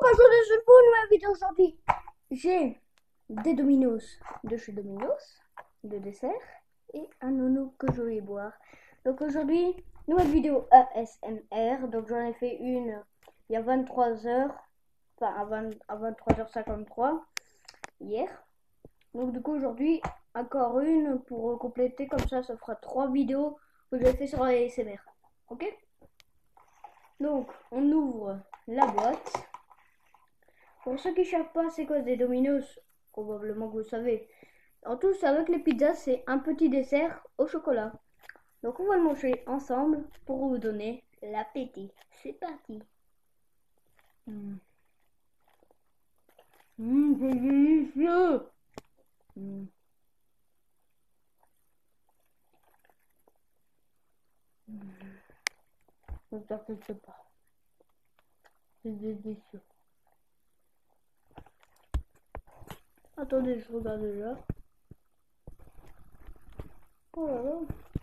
aujourd'hui sur une nouvelle vidéo aujourd'hui. J'ai des Domino's de chez Domino's, de dessert et un nono que je vais boire. Donc aujourd'hui, nouvelle vidéo ASMR. Donc j'en ai fait une il y a 23h, enfin à 23h53 hier. Donc du coup aujourd'hui, encore une pour compléter, comme ça fera 3 vidéos que j'ai fait sur la ASMR. Ok? Donc on ouvre la boîte. Pour ceux qui ne savent pas c'est quoi des Domino's, probablement que vous savez. En tout, avec les pizzas, c'est un petit dessert au chocolat. Donc on va le manger ensemble pour vous donner l'appétit. C'est parti. C'est délicieux. Ne t'inquiète pas. C'est délicieux. Attendez, je regarde déjà. Oh là là.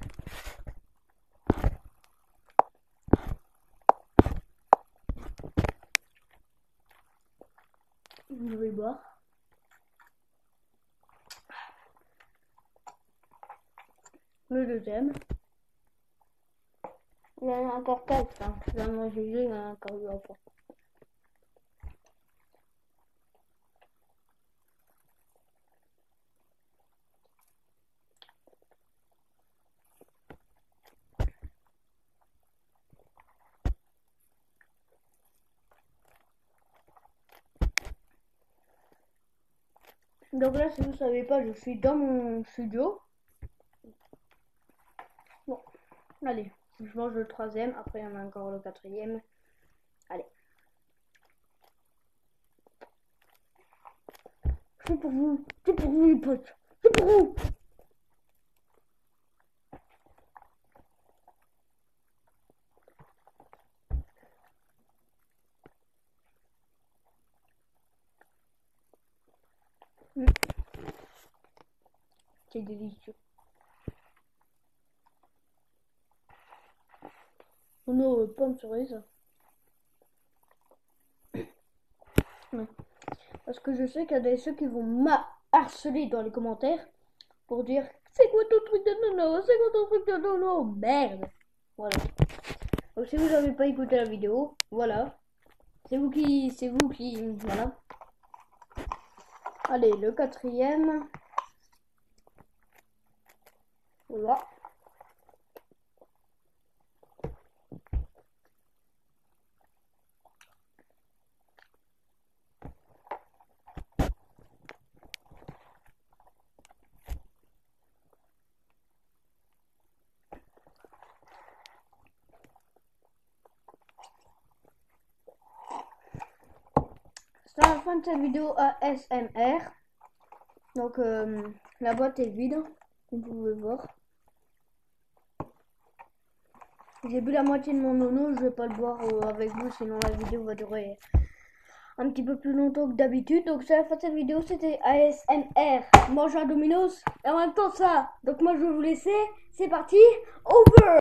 Je vais boire. Le deuxième. Il y en a encore 4. Hein. Je vais manger deux, il y en a encore 2 après. Donc là, si vous ne savez pas, je suis dans mon studio. Bon, allez, je mange le troisième. Après, il y en a encore le quatrième. Allez. C'est pour vous les potes. C'est pour vous. C'est délicieux. Nos pommes cerises. Parce que je sais qu'il y a des ceux qui vont m'harceler dans les commentaires pour dire c'est quoi ton truc de nono, c'est quoi ton truc de nono, merde. Voilà. Donc si vous n'avez pas écouté la vidéo, voilà. C'est vous qui, voilà. Allez, le quatrième. Voilà. C'est la fin de cette vidéo ASMR. Donc la boîte est vide, comme vous pouvez voir. J'ai bu la moitié de mon nono, je vais pas le boire avec vous, sinon la vidéo va durer un petit peu plus longtemps que d'habitude. Donc c'est la fin de cette vidéo, c'était ASMR, manger un Domino's et en même temps ça. Donc moi je vais vous laisser, c'est parti, over.